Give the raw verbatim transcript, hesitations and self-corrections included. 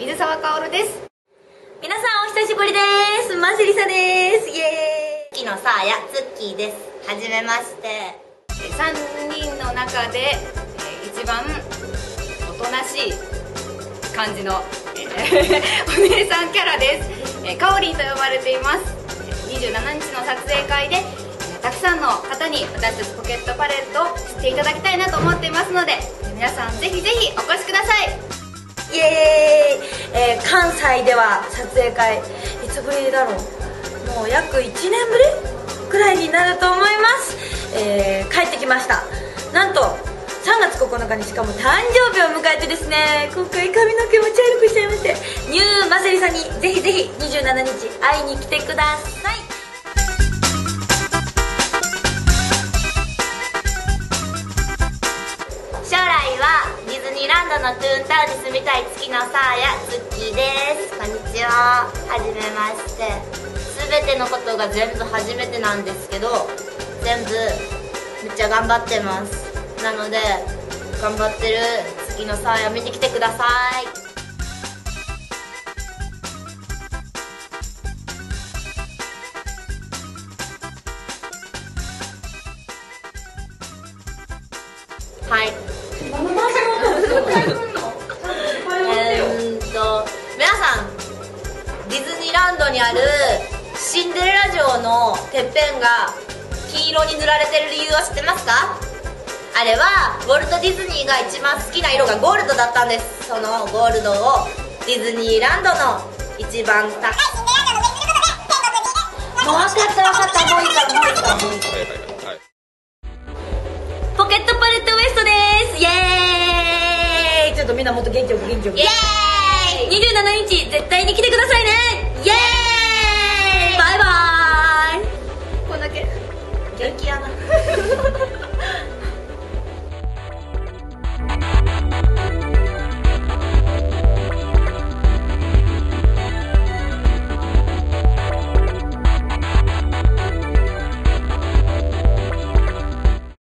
水沢かおるです。 皆さんお久しぶりです。マシリサです。イエーイ。 月のさあやツッキーです。はじめまして。 さんにんの中で一番おとなしい感じのお姉さんキャラです。かおりんと呼ばれています。にじゅうしちにちの撮影会でたくさんの方に私たちポケットパレットを知っていただきたいなと思っていますので、皆さんぜひぜひお越しください。 イエーイ、えー、関西では撮影会いつぶりだろう、もう約いちねんぶりくらいになると思います。えー、帰ってきました。なんとさんがつここのかにしかも誕生日を迎えてですね、今回髪の毛も茶色くしちゃいまして、ニューマセリさんにぜひぜひにじゅうしちにち会いに来てください。 将来はディズニーランドのトゥーンタウンに住みたい月のさあやツッキーです。こんにちは、はじめまして。全てのことが全部初めてなんですけど、全部めっちゃ頑張ってます。なので頑張ってる月のさあや見に来てください。はい。えーっと皆さん、ディズニーランドにあるシンデレラ城のてっぺんが金色に塗られてる理由は知ってますか？あれはウォルト・ディズニーが一番好きな色がゴールドだったんです。そのゴールドをディズニーランドの一番高いシンデレラ城の上にすることで、もう分かった分かった、もういいからもういいからもういいからポケットパレットウエストです。イエーイ。ちょっとみんなもっと元気よく元気よく。 イエーイ。 にじゅうしちにち絶対に来てくださいね。イエーイ。バイバーイ。 こんだけ元気やな